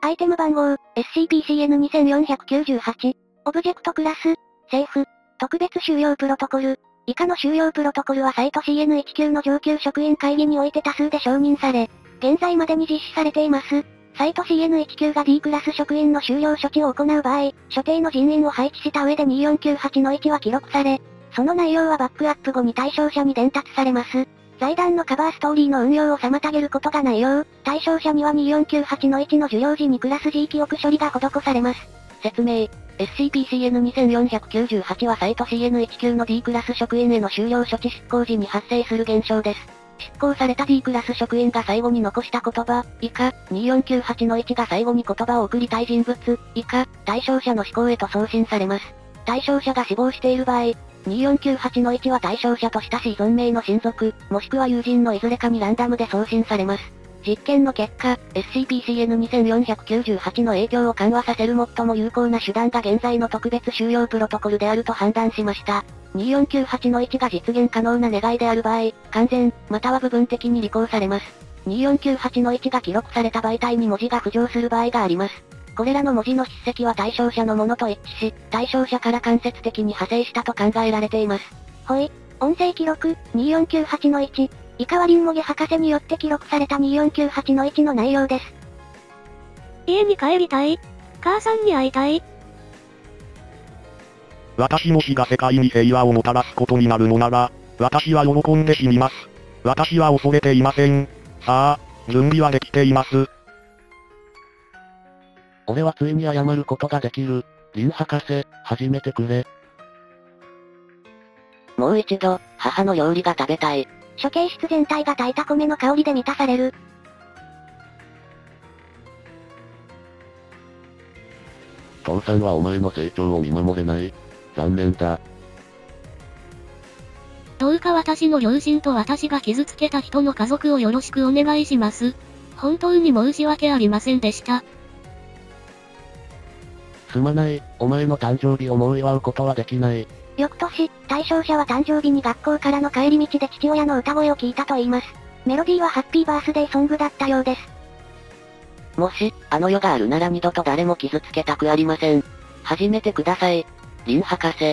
アイテム番号、SCP-CN2498。オブジェクトクラス、セーフ。特別収容プロトコル。以下の収容プロトコルはサイト CN19 の上級職員会議において多数で承認され、現在までに実施されています。サイト CN19 が D クラス職員の収容処置を行う場合、所定の人員を配置した上で2498-1は記録され、その内容はバックアップ後に対象者に伝達されます。財団のカバーストーリーの運用を妨げることがないよう、対象者には2498-1の受領時にクラス G 記憶処理が施されます。説明。SCP-CN2498 はサイト CN19 の D クラス職員への収容処置執行時に発生する現象です。執行された D クラス職員が最後に残した言葉、以下、2498-1が最後に言葉を送りたい人物、以下、対象者の思考へと送信されます。対象者が死亡している場合、2498-1は対象者と親しい存命の親族、もしくは友人のいずれかにランダムで送信されます。実験の結果、SCP-CN2498 の影響を緩和させる最も有効な手段が現在の特別収容プロトコルであると判断しました。2498-1が実現可能な願いである場合、完全、または部分的に履行されます。2498-1が記録された媒体に文字が浮上する場合があります。これらの文字の筆跡は対象者のものと一致し、対象者から間接的に派生したと考えられています。ほい。音声記録、2498-1。以下はリンモゲ博士によって記録された2498-1の内容です。 家に帰りたい。母さんに会いたい。 私の死が世界に平和をもたらすことになるのなら、私は喜んで死にます。私は恐れていません。さあ、準備はできています。 俺はついに謝ることができる。リン博士、始めてくれ。 もう一度、母の料理が食べたい。処刑室全体が炊いた米の香りで満たされる。 父さんはお前の成長を見守れない。残念だ。 どうか私の両親と私が傷つけた人の家族をよろしくお願いします。本当に申し訳ありませんでした。 すまない、お前の誕生日をもう祝うことはできない。 翌年、対象者は誕生日に学校からの帰り道で父親の歌声を聞いたと言います。メロディーはハッピーバースデーソングだったようです。 もし、あの世があるなら二度と誰も傷つけたくありません。始めてください。リン博士。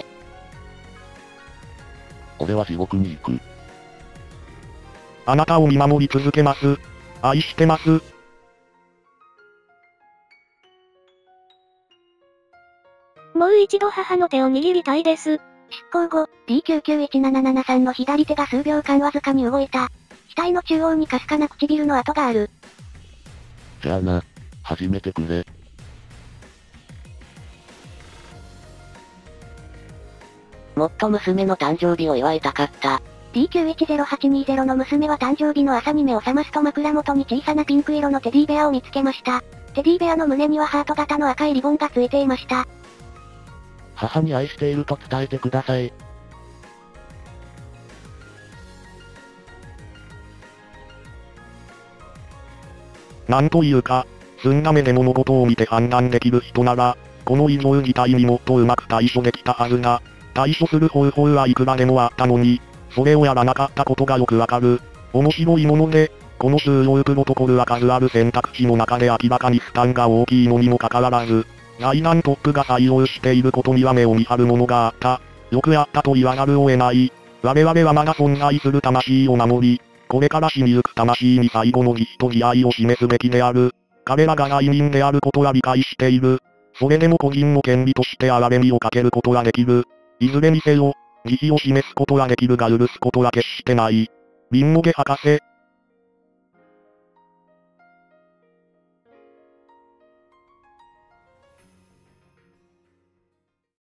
俺は地獄に行く。 あなたを見守り続けます。愛してます。 もう一度母の手を握りたいです。 執行後、D991773 の左手が数秒間わずかに動いた。額の中央にかすかな唇の跡がある。 じゃあな、始めてくれ。 もっと娘の誕生日を祝いたかった。 D910820 の娘は誕生日の朝に目を覚ますと枕元に小さなピンク色のテディベアを見つけました。テディベアの胸にはハート型の赤いリボンがついていました。 母に愛していると伝えてください。 なんというか、澄んだ目で物事を見て判断できる人なら、この異常事態にもっとうまく対処できたはずが、対処する方法はいくらでもあったのに、それをやらなかったことがよくわかる。面白いもので、この収容プロトコルは数ある選択肢の中で明らかに負担が大きいのにもかかわらず、財団トップが採用していることには目を見張るものがあった。よくやったと言わざるを得ない。我々はまだ存在する魂を守り、これから死にゆく魂に最後の義と慈愛を示すべきである。彼らが罪人であることは理解している。それでも個人の権利として憐れみをかけることはできる。いずれにせよ、慈悲を示すことはできるが許すことは決してない。リンモゲ博士、